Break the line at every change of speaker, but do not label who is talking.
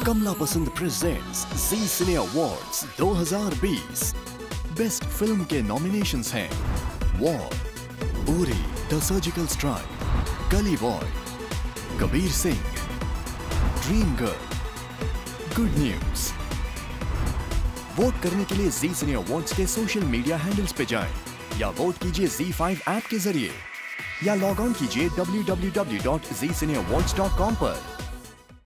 कमला Pasand presents Zee cine awards 2020। Best film के nominations हैं war, Uri the surgical strike, Gully boy, Kabir Singh, dream girl, good news. Vote करने के लिए Zee cine awards के सोशल मीडिया हैंडल्स पे जाएं या वोट कीजिए ZEE5 ऐप के जरिए या लॉग ऑन कीजिए www.zcineawards.com पर।